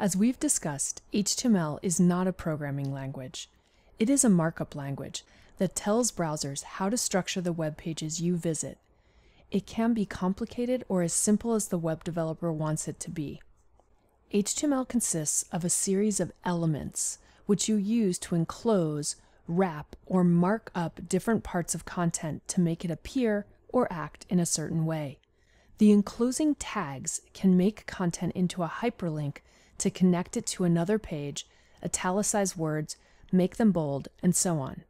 As we've discussed, HTML is not a programming language. It is a markup language that tells browsers how to structure the web pages you visit. It can be complicated or as simple as the web developer wants it to be. HTML consists of a series of elements which you use to enclose, wrap, or mark up different parts of content to make it appear or act in a certain way. The enclosing tags can make content into a hyperlink to connect it to another page, italicize words, make them bold, and so on.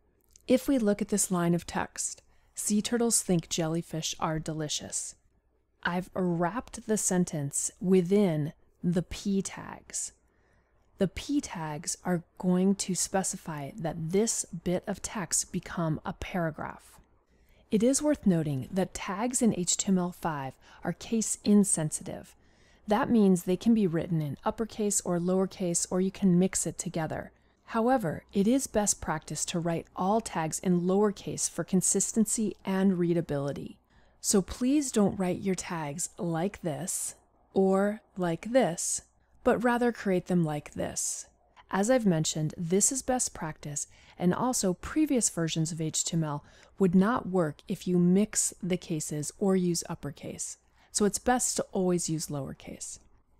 If we look at this line of text, sea turtles think jellyfish are delicious. I've wrapped the sentence within the P tags. The P tags are going to specify that this bit of text become a paragraph. It is worth noting that tags in HTML5 are case insensitive. That means they can be written in uppercase or lowercase, or you can mix it together. However, it is best practice to write all tags in lowercase for consistency and readability. So please don't write your tags like this or like this, but rather create them like this. As I've mentioned, this is best practice, and also previous versions of HTML would not work if you mix the cases or use uppercase. So it's best to always use lowercase.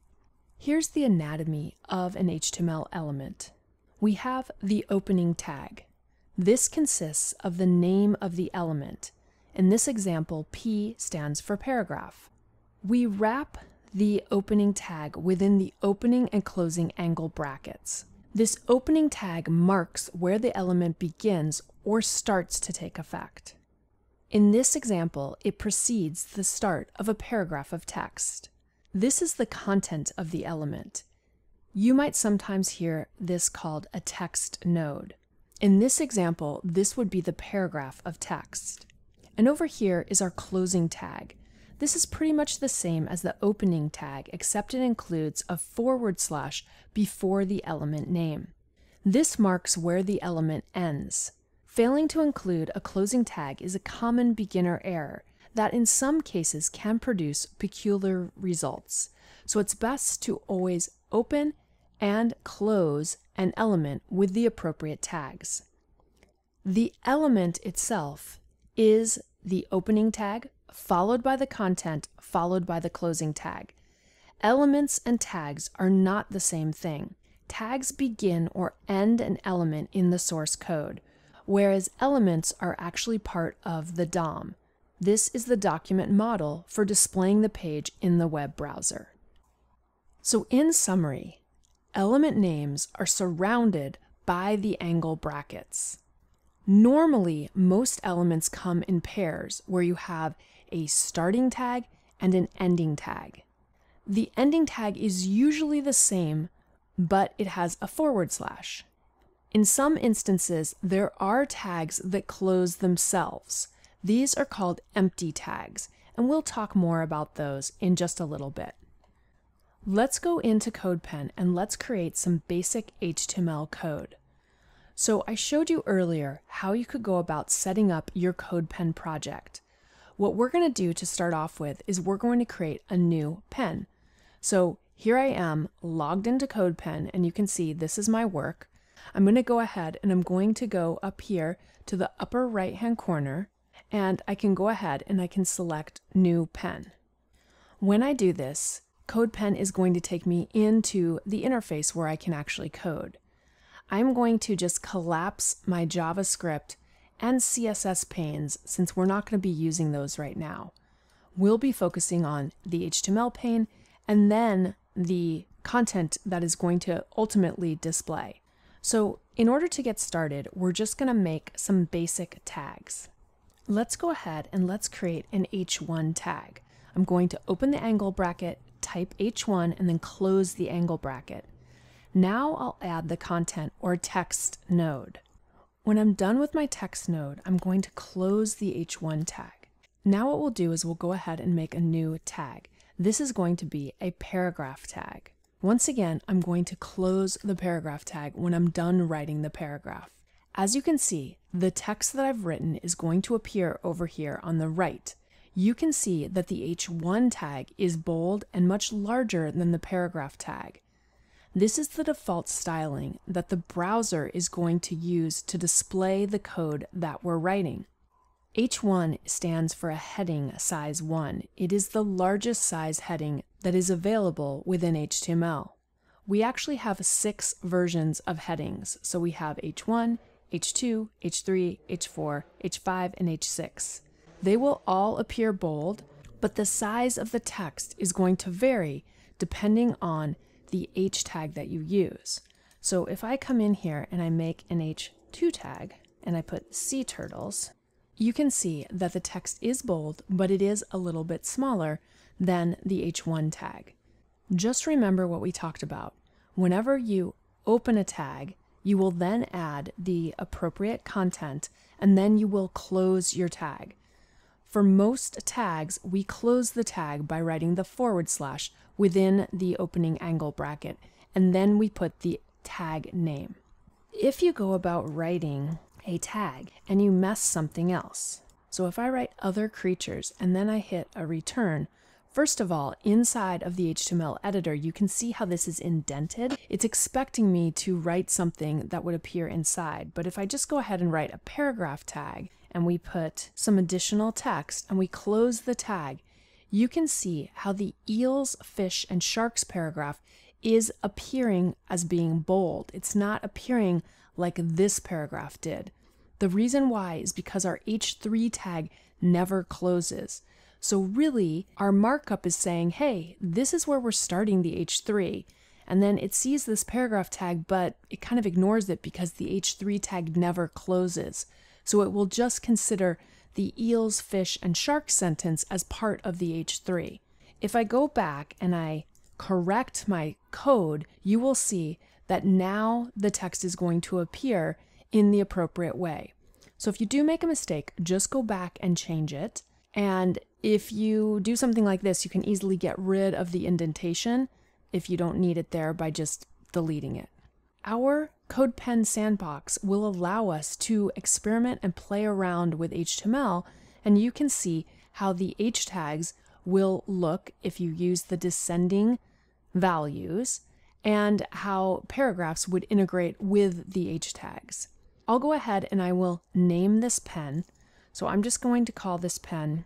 Here's the anatomy of an HTML element. We have the opening tag. This consists of the name of the element. In this example, P stands for paragraph. We wrap the opening tag within the opening and closing angle brackets. This opening tag marks where the element begins or starts to take effect. In this example, it precedes the start of a paragraph of text. This is the content of the element. You might sometimes hear this called a text node. In this example, this would be the paragraph of text. And over here is our closing tag. This is pretty much the same as the opening tag, except it includes a / before the element name. This marks where the element ends. Failing to include a closing tag is a common beginner error that in some cases can produce peculiar results. So it's best to always open and close an element with the appropriate tags. The element itself is the opening tag, followed by the content, followed by the closing tag. Elements and tags are not the same thing. Tags begin or end an element in the source code, whereas elements are actually part of the DOM. This is the document model for displaying the page in the web browser. So in summary, element names are surrounded by the angle brackets. Normally, most elements come in pairs where you have a starting tag and an ending tag. The ending tag is usually the same, but it has a /. In some instances, there are tags that close themselves. These are called empty tags, and we'll talk more about those in just a little bit. Let's go into CodePen and let's create some basic HTML code. So I showed you earlier how you could go about setting up your CodePen project. What we're going to do to start off with is we're going to create a new pen. So here I am logged into CodePen, and you can see this is my work. I'm going to go ahead and I'm going to go up here to the upper right hand corner, and I can go ahead and I can select new pen. When I do this, CodePen is going to take me into the interface where I can actually code. I'm going to just collapse my JavaScript and CSS panes since we're not going to be using those right now. We'll be focusing on the HTML pane and then the content that is going to ultimately display. So in order to get started, we're just going to make some basic tags. Let's go ahead and let's create an H1 tag. I'm going to open the angle bracket, type H1, and then close the angle bracket. Now I'll add the content or text node. When I'm done with my text node, I'm going to close the H1 tag. Now what we'll do is we'll go ahead and make a new tag. This is going to be a paragraph tag. Once again, I'm going to close the paragraph tag when I'm done writing the paragraph. As you can see, the text that I've written is going to appear over here on the right. You can see that the H1 tag is bold and much larger than the paragraph tag. This is the default styling that the browser is going to use to display the code that we're writing. H1 stands for a heading size 1. It is the largest size heading that is available within HTML. We actually have 6 versions of headings. So we have H1, H2, H3, H4, H5, and H6. They will all appear bold, but the size of the text is going to vary depending on the H tag that you use. So if I come in here and I make an H2 tag and I put sea turtles, you can see that the text is bold, but it is a little bit smaller than the H1 tag. Just remember what we talked about. Whenever you open a tag, you will then add the appropriate content and then you will close your tag. For most tags, we close the tag by writing the / within the opening angle bracket, and then we put the tag name. If you go about writing a tag and you mess something else, so if I write other creatures and then I hit a return, first of all, inside of the HTML editor, you can see how this is indented. It's expecting me to write something that would appear inside, but if I just go ahead and write a paragraph tag and we put some additional text and we close the tag, you can see how the eels, fish, and sharks paragraph is appearing as being bold. It's not appearing like this paragraph did. The reason why is because our H3 tag never closes. So really, our markup is saying, hey, this is where we're starting the H3. And then it sees this paragraph tag, but it kind of ignores it because the H3 tag never closes. So it will just consider the eels, fish, and sharks sentence as part of the H3. If I go back and I correct my code, you will see that now the text is going to appear in the appropriate way. So if you do make a mistake, just go back and change it. And if you do something like this, you can easily get rid of the indentation if you don't need it there by just deleting it. Our CodePen sandbox will allow us to experiment and play around with HTML, and you can see how the H tags will look if you use the descending values and how paragraphs would integrate with the H tags. I'll go ahead and I will name this pen. So I'm just going to call this pen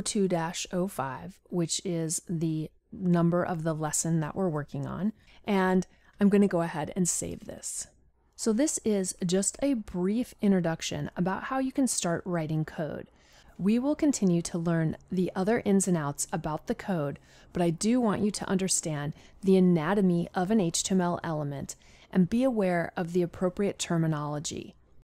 02-05, which is the number of the lesson that we're working on. And I'm going to go ahead and save this. So this is just a brief introduction about how you can start writing code. We will continue to learn the other ins and outs about the code, but I do want you to understand the anatomy of an HTML element and be aware of the appropriate terminology.